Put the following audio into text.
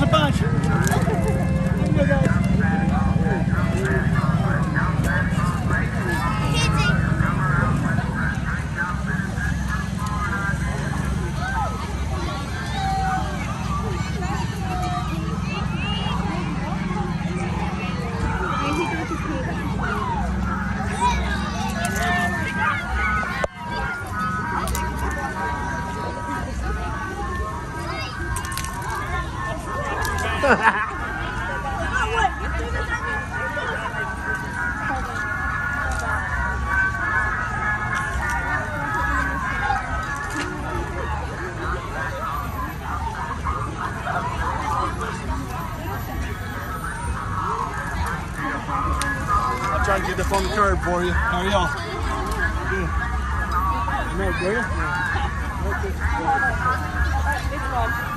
bunch. Here you go, guys. I'll try to get up on the curb for you. How are y'all? Good. No, good.